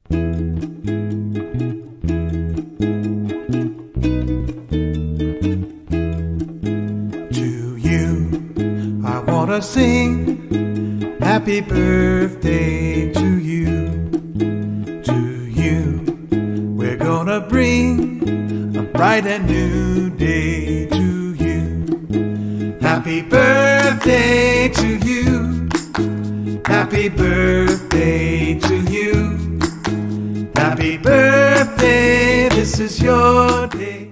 To you, I wanna sing happy birthday to you. To you, we're gonna bring a bright and new day to you. Happy birthday to you. Happy birthday to you. Happy birthday, this is your day.